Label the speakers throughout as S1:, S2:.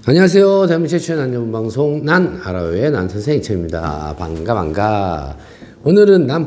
S1: 안녕하세요. 대한민국 최초의 난전문 방송 난 알아요의 난 선생 이철입니다. 반가. 오늘은 난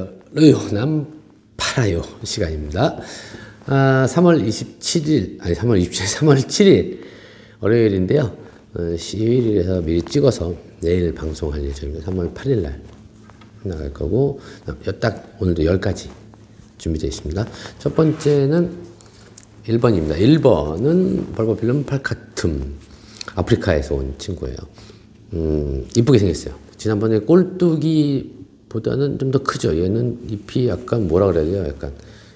S1: 팔아요 시간입니다. 3월 27일 아니 3월 7일 월요일인데요. 11일에서 미리 찍어서 내일 방송할 예정입니다. 3월 8일 날 나갈 거고 딱 오늘도 10가지 준비되어 있습니다. 첫 번째는 1번입니다. 1번은 벌버필름 팔카툼 아프리카에서 온 친구예요. 이쁘게 생겼어요. 지난번에 꼴뚜기보다는 좀 더 크죠. 얘는 잎이 약간 뭐라 그래야 돼요? 약간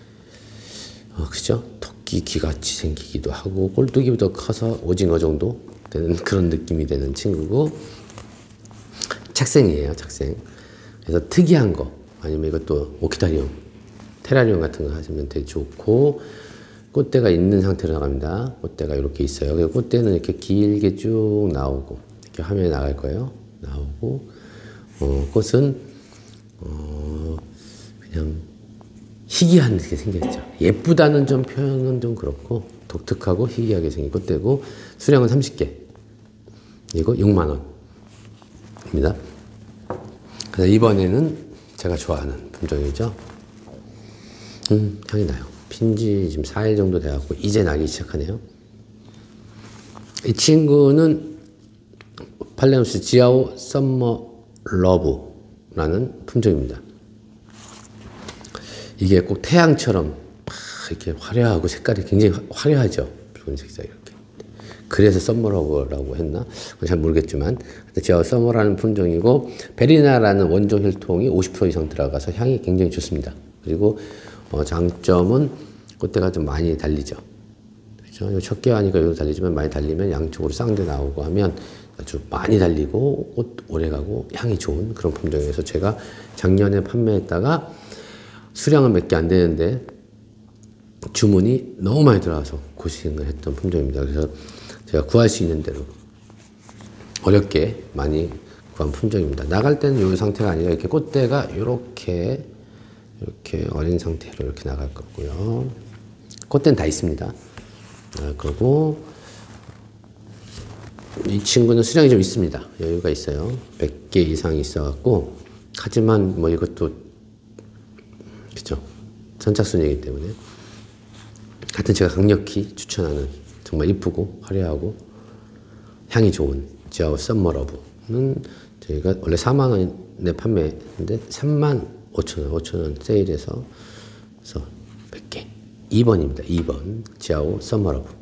S1: 그죠? 토끼 귀같이 생기기도 하고 꼴뚜기보다 커서 오징어 정도 되는 그런 느낌이 되는 친구고 착생이에요. 착생. 그래서 특이한 거 아니면 이것도 오키다리움, 테라리움 같은 거 하시면 되게 좋고 꽃대가 있는 상태로 나갑니다. 꽃대가 이렇게 있어요. 그리고 꽃대는 이렇게 길게 쭉 나오고 이렇게 화면에 나갈 거예요. 나오고 꽃은 그냥 희귀하게 생겼죠. 예쁘다는 좀 표현은 좀 그렇고 독특하고 희귀하게 생긴 꽃대고 수량은 30개. 이거 6만 원입니다. 그래서 이번에는 제가 좋아하는 품종이죠. 향이 나요. 핀지 지금 4일 정도 돼갖고 이제 나기 시작하네요. 이 친구는 팔레노스 지아오 썸머 러브라는 품종입니다. 이게 꼭 태양처럼 이렇게 화려하고 색깔이 굉장히 화려하죠. 붉은색이 이렇게. 그래서 썸머러브라고 했나? 잘 모르겠지만 지아오 썸머라는 품종이고 베리나라는 원종 혈통이 50% 이상 들어가서 향이 굉장히 좋습니다. 그리고 장점은 꽃대가 좀 많이 달리죠. 그렇죠? 첫 개화니까 여기도 달리지만 많이 달리면 양쪽으로 쌍대 나오고 하면 아주 많이 달리고 꽃 오래가고 향이 좋은 그런 품종이어서 제가 작년에 판매했다가 수량은 몇 개 안 되는데 주문이 너무 많이 들어와서 고생을 했던 품종입니다. 그래서 제가 구할 수 있는 대로 어렵게 많이 구한 품종입니다. 나갈 때는 이 상태가 아니라 이렇게 꽃대가 이렇게 어린 상태로 이렇게 나갈 거고요. 꽃대는 다 있습니다. 그리고 이 친구는 수량이 좀 있습니다. 여유가 있어요. 100개 이상이 있어갖고 하지만 뭐 이것도 그죠? 선착순이기 때문에 하여튼 제가 강력히 추천하는 정말 이쁘고 화려하고 향이 좋은 지아오 썸머러브는 저희가 원래 4만 원에 판매했는데 3만 5,000원 세일해서 100개 2번입니다. 2번 지아오 썸머러브.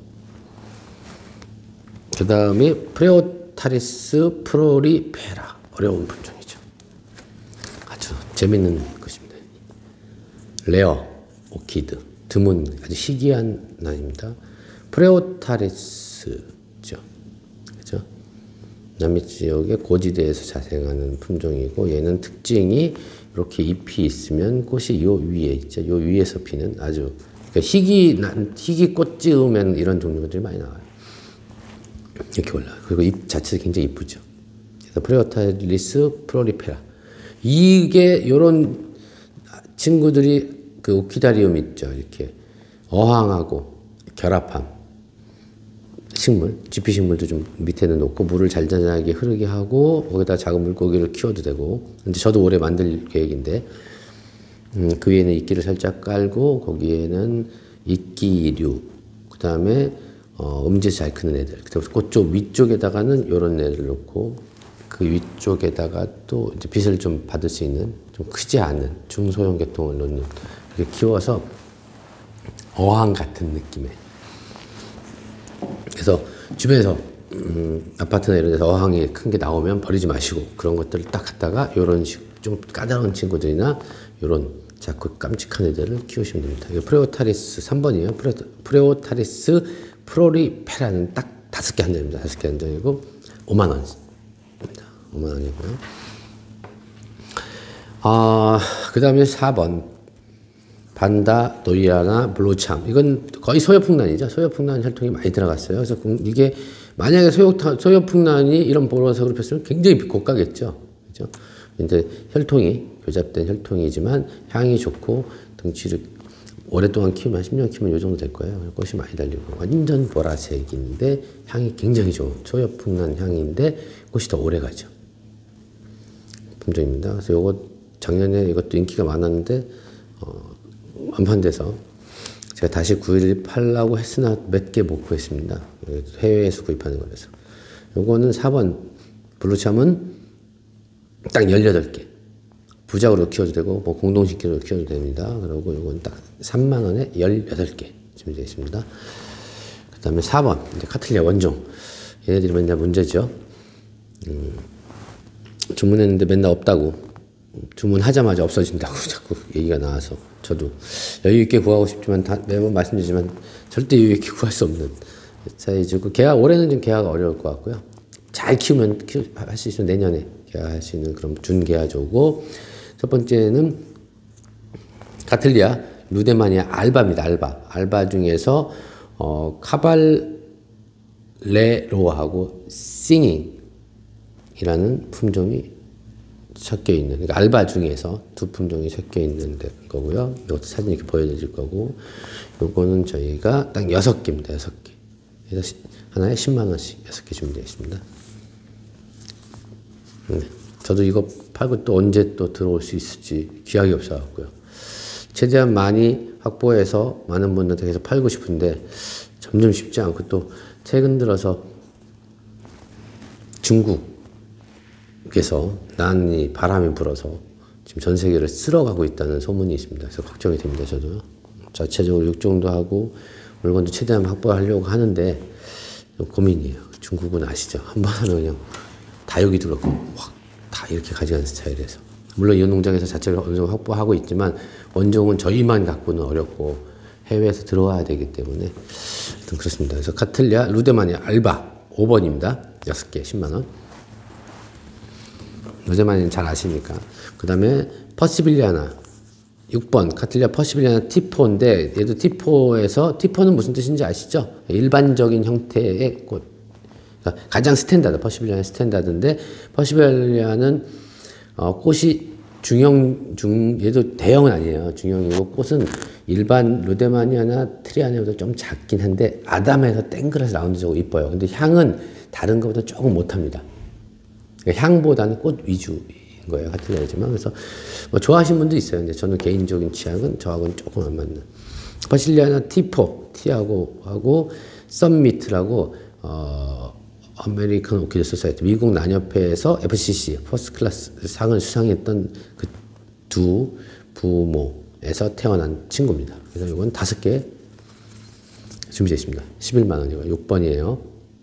S1: 그 다음에 프레오타리스 프로리페라 어려운 품종이죠. 아주 재밌는 것입니다. 레어 오키드 드문 아주 희귀한 난입니다. 프레오타리스죠. 그죠? 남미 지역의 고지대에서 자생하는 품종이고 얘는 특징이 이렇게 잎이 있으면 꽃이 요 위에 있죠. 요 위에서 피는 아주 그러니까 희귀 꽃 지으면 이런 종류들이 많이 나와요. 이렇게 올라와요. 그리고 잎 자체도 굉장히 이쁘죠. 그래서 프레오타리스 프로리페라 이게 요런 친구들이 그 오키다리움 있죠. 이렇게 어항하고 결합함 식물, 지피식물도 좀 밑에는 놓고 물을 잔잔하게 흐르게 하고 거기다 작은 물고기를 키워도 되고 근데 저도 올해 만들 계획인데 그 위에는 이끼를 살짝 깔고 거기에는 이끼류 그 다음에 음지에서 잘 크는 애들 그다음에 그쪽 위쪽에다가는 이런 애를 놓고 그 위쪽에다가 또 이제 빛을 좀 받을 수 있는 좀 크지 않은 중소형 계통을 놓는 이렇게 키워서 어항 같은 느낌의 그래서 주변에서 아파트나 이런 데서 어항이 큰 게 나오면 버리지 마시고 그런 것들을 딱 갖다가 이런 식 좀 까다로운 친구들이나 이런 자꾸 깜찍한 애들을 키우시면 됩니다. 이거 프레오타리스 3번이에요. 프레오타리스 프로리페라는 딱 5개 한 장입니다. 5개 한 장이고 5만 원입니다. 5만 원이고요. 그 다음에 4번 반다 노이아나 블루참 이건 거의 소요풍란이죠. 소요풍란 혈통이 많이 들어갔어요. 그래서 이게 만약에 소요풍란이 이런 보라색으로 폈으면 굉장히 고가겠죠. 그죠? 근데 혈통이 교잡된 혈통이지만 향이 좋고 덩치를 오랫동안 키우면, 한 10년 키우면 이 정도 될 거예요. 꽃이 많이 달리고. 완전 보라색인데, 향이 굉장히 좋은, 초여풍난 향인데, 꽃이 더 오래 가죠. 품종입니다. 그래서 요거, 작년에 이것도 인기가 많았는데, 완판돼서, 제가 다시 구입하려고 했으나 몇 개 못 구했습니다. 해외에서 구입하는 거라서. 요거는 4번, 블루참은 딱 18개. 부작으로 키워도 되고, 뭐 공동식기로 키워도 됩니다. 그리고 이건 딱 3만원에 18개 준비되어 있습니다. 그 다음에 4번, 이제 카틀리아 원종. 얘네들이 맨날 문제죠. 주문했는데 맨날 없다고. 주문하자마자 없어진다고 자꾸 얘기가 나와서. 저도 여유있게 구하고 싶지만, 매번 말씀드리지만, 절대 여유있게 구할 수 없는 사이즈고, 올해는 좀 개화가 어려울 것 같고요. 잘 키우면, 할 수 있으면 내년에 개화할 수 있는 그런 준개화조고, 첫 번째는 카틀리아 루데마니아 알바입니다. 알바 중에서 카발레로하고 싱잉이라는 품종이 섞여 있는, 그러니까 알바 중에서 두 품종이 섞여 있는 거고요. 이것도 사진 이렇게 보여드릴 거고, 요거는 저희가 딱 6개입니다. 6개. 그래서 하나에 10만원씩 6개 준비되어 있습니다. 네. 저도 이거 팔고 또 언제 또 들어올 수 있을지 기약이 없어갖고요. 최대한 많이 확보해서 많은 분들한테 계속 팔고 싶은데 점점 쉽지 않고, 또 최근 들어서 중국에서 난이 바람이 불어서 지금 전 세계를 쓸어가고 있다는 소문이 있습니다. 그래서 걱정이 됩니다. 저도요. 자체적으로 육종도 하고 물건도 최대한 확보하려고 하는데 고민이에요. 중국은 아시죠? 한 번 하면 그냥 다육이 들어가고 확 다 이렇게 가져가는 스타일에서. 물론 이 농장에서 자체를 어느 정도 확보하고 있지만 원종은 저희만 갖고는 어렵고 해외에서 들어와야 되기 때문에 하여튼 그렇습니다. 그래서 카틀리아 루데마니아 알바 5번입니다. 6개 10만원. 루데마니아는 잘 아시니까. 그 다음에 퍼시빌리아나 6번 카틀리아 퍼시빌리아나 티포인데, 얘도 티포에서, 티포는 무슨 뜻인지 아시죠? 일반적인 형태의 꽃. 가장 스탠다드, 퍼시빌리아는 스탠다드인데, 퍼시빌리아는 꽃이 얘도 대형은 아니에요. 중형이고, 꽃은 일반 루데마니아나 트리아니아보다 좀 작긴 한데, 아담해서 땡그라서 라운드적으로 이뻐요. 근데 향은 다른 것보다 조금 못합니다. 그러니까 향보다는 꽃 위주인 거예요. 카틀리아지만. 그래서 뭐 좋아하시는 분도 있어요. 근데 저는 개인적인 취향은 저하고는 조금 안 맞는. 퍼시빌리아나 티포, T하고 썸미트라고, 아메리칸 오키드 소사이티, 미국 난협회에서 FCC, 퍼스트 클래스 상을 수상했던 그 두 부모에서 태어난 친구입니다. 그래서 이건 5개 준비되어 있습니다. 11만원이고, 6번이에요.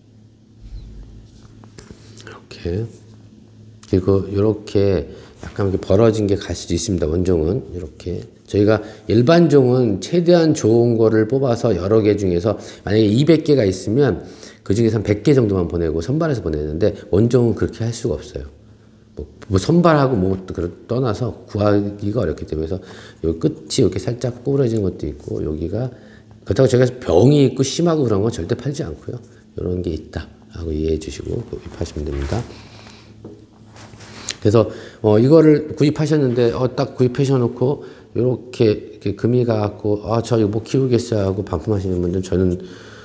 S1: 이렇게. 그리고 이렇게 약간 이렇게 벌어진 게 갈 수도 있습니다. 원종은. 이렇게. 저희가 일반 종은 최대한 좋은 거를 뽑아서 여러 개 중에서 만약에 200개가 있으면 그 중에서 한 100개 정도만 보내고 선발해서 보내는데, 원종은 그렇게 할 수가 없어요. 뭐 선발하고 뭐 떠나서 구하기가 어렵기 때문에. 그래서 여기 끝이 이렇게 살짝 구부러진 것도 있고, 여기가, 그렇다고 제가 병이 있고 심하고 그런 건 절대 팔지 않고요. 이런 게 있다 하고 이해해 주시고 구입하시면 됩니다. 그래서 이거를 구입하셨는데 딱 구입하셔놓고 이렇게 금이 가갖고 저 이거 못 키우겠어요 하고 반품하시는 분들은, 저는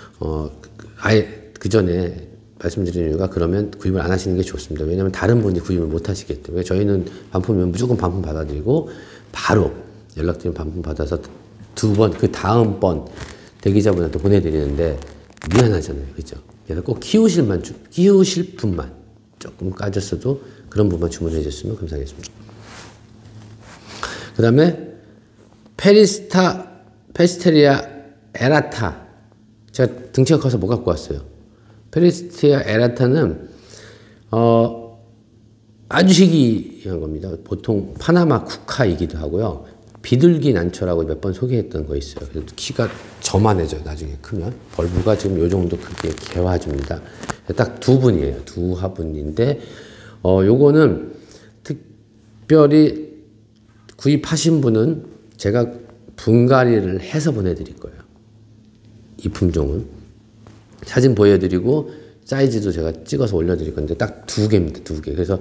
S1: 아예 그 전에 말씀드리는 이유가, 그러면 구입을 안 하시는 게 좋습니다. 왜냐하면 다른 분이 구입을 못 하시기 때문에. 저희는 반품이면 무조건 반품 받아드리고 바로 연락드리면 반품 받아서 2번, 그 다음 번 대기자분한테 보내드리는데 미안하잖아요. 그죠? 그래서 꼭 키우실 분만 조금 까졌어도 그런 부분만 주문해 주셨으면 감사하겠습니다. 그 다음에 페리스테리아 에라타. 제가 등치가 커서 못 갖고 왔어요. 페리스테리아 에라타는 아주 희귀한 겁니다. 보통 파나마 국화이기도 하고요. 비둘기 난초라고 몇 번 소개했던 거 있어요. 그래서 키가 저만해져요. 나중에 크면. 벌브가 지금 요 정도 크기의 개화주입니다. 딱 2분이에요. 2화분인데 요거는 특별히 구입하신 분은 제가 분갈이를 해서 보내드릴 거예요. 이 품종은. 사진 보여드리고 사이즈도 제가 찍어서 올려드릴 건데 딱 2개입니다. 2개. 그래서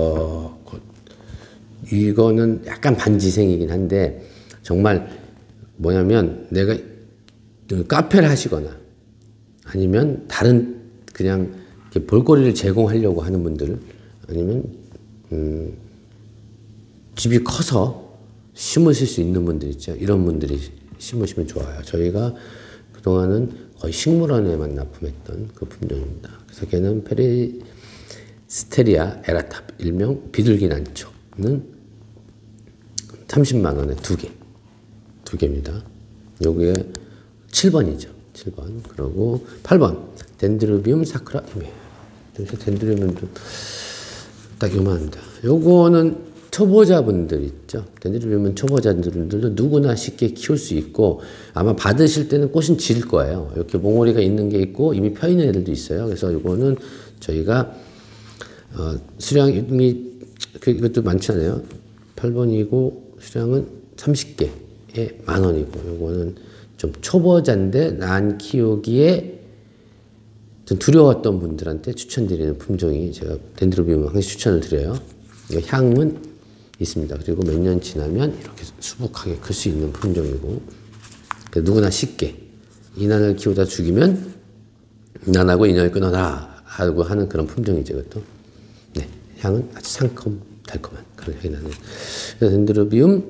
S1: 이거는 약간 반지생이긴 한데 정말 뭐냐면 내가 카페를 하시거나 아니면 다른 그냥 볼거리를 제공하려고 하는 분들 아니면 집이 커서 심으실 수 있는 분들 있죠. 이런 분들이 심으시면 좋아요. 저희가 그동안은 거의 식물원에만 납품했던 그 품종입니다. 그래서 걔는 페리스테리아 에라탑 일명 비둘기 난초는 30만 원에 두 개입니다. 요게 7번이죠. 7번. 그리고 8번 덴드로비움 사쿠라 히메. 덴드로비움은 좀 딱 요만합니다. 요거는 초보자분들 있죠. 덴드로비움은 초보자분들도 누구나 쉽게 키울 수 있고 아마 받으실 때는 꽃은 질 거예요. 이렇게 몽오리가 있는 게 있고 이미 펴 있는 애들도 있어요. 그래서 요거는 저희가 수량이 이것도 많지 않아요. 8번이고 수량은 30개에 10,000원이고 요거는 좀 초보자인데 난 키우기에 좀 두려웠던 분들한테 추천드리는 품종이 제가 덴드로비움 항상 추천을 드려요. 향은 있습니다. 그리고 몇 년 지나면 이렇게 수북하게 클 수 있는 품종이고 누구나 쉽게 인안을 키우다 죽이면 인안하고 인연을 끊어라 하고 하는 그런 품종이죠. 이것도. 네, 향은 아주 상큼 달콤한 그런 향이 나는 덴드로비움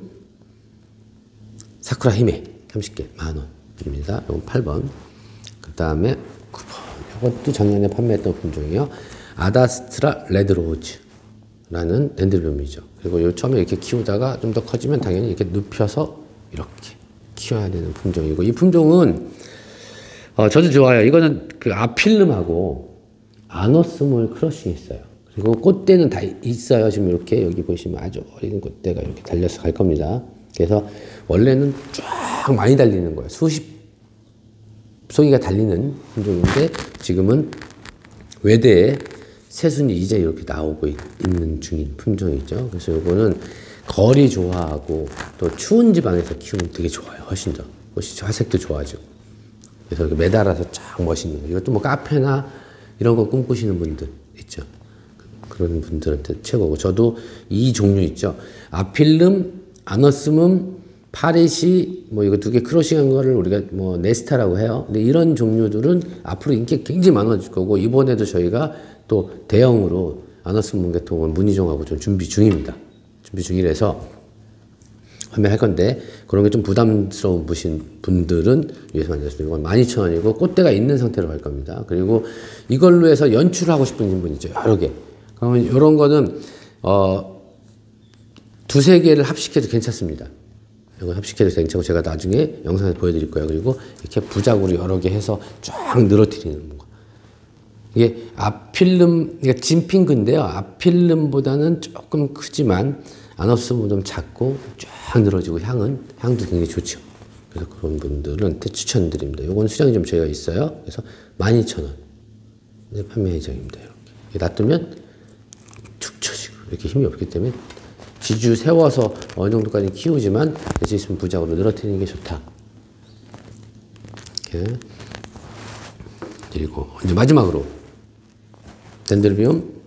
S1: 사쿠라 히메 30개 10,000원입니다. 이건 8번. 그 다음에 9번. 이것도 작년에 판매했던 품종이요. 아다스트라 레드로즈라는 덴드로비움이죠. 그리고 요 처음에 이렇게 키우다가 좀 더 커지면 당연히 이렇게 눕혀서 이렇게 키워야 되는 품종이고 이 품종은 저도 좋아요. 이거는 그 아필름하고 아노스몰 크러쉬 있어요. 그리고 꽃대는 다 있어요. 지금 이렇게 여기 보시면 아주 어린 꽃대가 이렇게 달려서 갈 겁니다. 그래서 원래는 쫙 많이 달리는 거예요. 수십 송이가 달리는 품종인데 지금은 외대에 새순이 이제 이렇게 나오고 있는 중인 품종이죠. 그래서 이거는 거리 좋아하고 또 추운 지방에서 키우면 되게 좋아요. 훨씬 더. 화색도 좋아지고. 그래서 이렇게 매달아서 쫙 멋있는 거. 이것도 뭐 카페나 이런 거 꿈꾸시는 분들 있죠. 그런 분들한테 최고고. 저도 이 종류 있죠. 아필름, 아너스문, 파리시 뭐 이거 두 개 크로싱한 거를 우리가 뭐 네스타라고 해요. 근데 이런 종류들은 앞으로 인기 굉장히 많아질 거고 이번에도 저희가 또 대형으로 아너스문 계통을 문의종하고 좀 준비 중입니다. 준비 중이라서 판매할 건데 그런 게 좀 부담스러운 분들은 위해서 만들었습니다. 이건 12,000원이고 꽃대가 있는 상태로 갈 겁니다. 그리고 이걸로 해서 연출하고 싶은 분 있죠. 여러 개. 그러면 이런 거는 두세 개를 합식해도 괜찮습니다. 이거 합식해도 괜찮고 제가 나중에 영상에서 보여드릴 거예요. 그리고 이렇게 부작으로 여러 개 해서 쫙 늘어뜨리는 거. 이게 아필름, 그러니까 진핑크인데요. 아필름보다는 조금 크지만 아너스문 좀 작고 쫙 늘어지고 향도 굉장히 좋죠. 그래서 그런 분들한테 추천드립니다. 요건 수량이 좀 저희가 있어요. 그래서 12,000원 판매 예정입니다. 이렇게 놔두면 축 처지고 이렇게 힘이 없기 때문에 지주 세워서 어느 정도까지 키우지만 될수 있으면 부작으로 늘어뜨리는 게 좋다. 이렇게. 그리고 이제 마지막으로 덴드로비움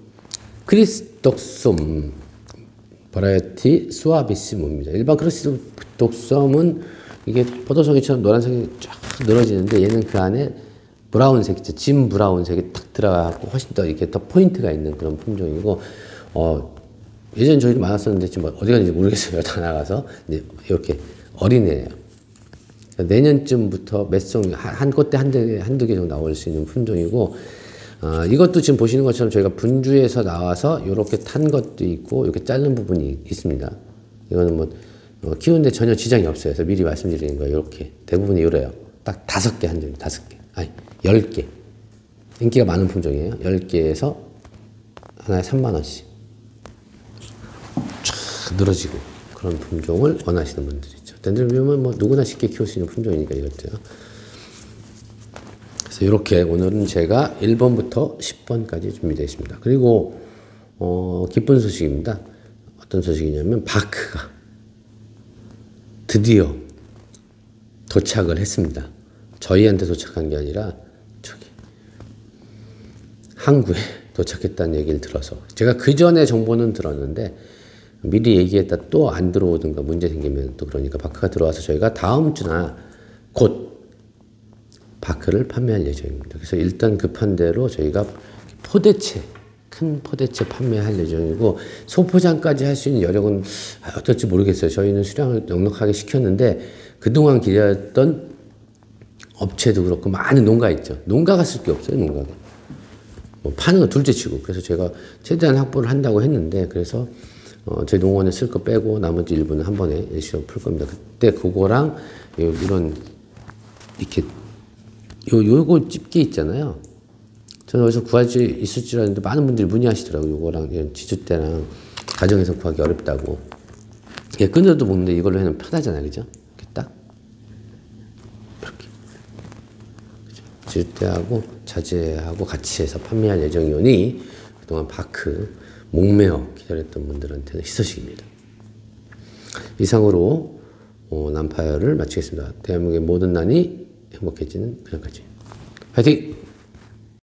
S1: 크리스독솜 버라이어티 수아비시모입니다. 일반 크리스독솜은 이게 포도송이처럼 노란색이 쫙 늘어지는데 얘는 그 안에 브라운색이죠. 진 브라운색이 탁 들어가고 훨씬 더 이렇게 더 포인트가 있는 그런 품종이고 예전에 저희도 많았었는데 지금 어디 갔는지 모르겠어요. 다 나가서 이제 이렇게 어린애예요. 내년쯤부터 몇 송, 한 꽃대 한두 개 정도 나올 수 있는 품종이고 이것도 지금 보시는 것처럼 저희가 분주에서 나와서 이렇게 탄 것도 있고 이렇게 자른 부분이 있습니다. 이거는 뭐 키우는데 전혀 지장이 없어요. 그래서 미리 말씀드리는 거예요. 이렇게 대부분이 이래요. 딱 5개 한 점, 5개, 아니 10개. 인기가 많은 품종이에요. 10개에서 하나에 3만 원씩 쫙 늘어지고 그런 품종을 원하시는 분들이 있죠. 덴드로비움은 뭐 누구나 쉽게 키울 수 있는 품종이니까 이것도요. 그래서 이렇게 오늘은 제가 1번부터 10번까지 준비되어 있습니다. 그리고 기쁜 소식입니다. 어떤 소식이냐면 바크가 드디어 도착을 했습니다. 저희한테 도착한 게 아니라 저기 항구에 도착했다는 얘기를 들어서 제가 그 전에 정보는 들었는데 미리 얘기했다 또 안 들어오든가 문제 생기면 또 그러니까 바크가 들어와서 저희가 다음 주나 곧 바크를 판매할 예정입니다. 그래서 일단 급한 대로 저희가 포대체, 큰 포대체 판매할 예정이고 소포장까지 할 수 있는 여력은 어떨지 모르겠어요. 저희는 수량을 넉넉하게 시켰는데 그동안 기다렸던 업체도 그렇고 많은 농가 있죠. 농가가 쓸 게 없어요. 농가가. 뭐 파는 건 둘째치고. 그래서 제가 최대한 확보를 한다고 했는데 그래서 저희 농원에 쓸 거 빼고 나머지 일부는 한 번에 일시로 풀 겁니다. 그때 그거랑 이런 이렇게 요거 집게 있잖아요. 저는 어디서 구할 수 있을 줄 알았는데 많은 분들이 문의하시더라고요. 요거랑 이런 지주대랑 가정에서 구하기 어렵다고. 예, 끈으로도 먹는데 이걸로 해놓으면 편하잖아요. 그죠? 이렇게 딱. 이렇게. 그죠? 지주대하고 자재하고 같이 해서 판매할 예정이오니 그동안 바크 목매어 기다렸던 분들한테는 희소식입니다. 이상으로 난파열을 마치겠습니다. 대한민국의 모든 난이 행복해지는 그날까지. 화이팅!